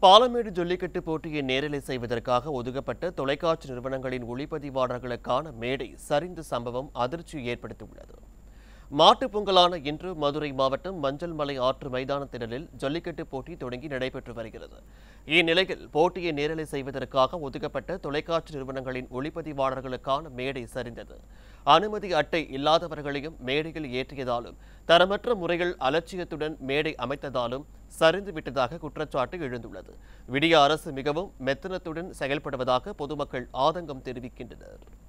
பாலமேடு ஜல்லிக்கட்டு போட்டியை நேரலை செய்வதற்காக ஒதுக்கப்பட்ட தொலைக்காட்சி நிறுவனங்களின் ஒளிப்பதிவாளர்களுக்கான மேடை சரிந்த சம்பவம் அதிர்ச்சியை ஏற்படுத்தியுள்ளது. மாட்டுப் பொங்கலான இன்று மதுரை மாவட்டம் மஞ்சள் மலை ஆற்று மைதான திடலில் ஜல்லிக்கட்டு போட்டி தொடங்கி நடைபெற்று வருகிறது. இந்நிலையில் போட்டியை நேரலை செய்வதற்காக ஒதுக்கப்பட்ட தொலைக்காட்சி நிறுவனங்களின் ஒளிப்பதிவாளர்களுக்கான மேடை சரிந்தது. அனுமதி அட்டை இல்லாதவர்களையும் மேடையில் ஏற்றியதாலும் தரமற்ற முறையில் அலட்சியத்துடன் மேடை அமைத்ததாலும் சரிந்துவிட்டதாக குற்றச்சாட்டு எழுந்துள்ளது. விடிய அரசு மிகவும் மெத்தனத்துடன் செயல்படுவதாக பொதுமக்கள் ஆதங்கம் தெரிவிக்கின்றனர்.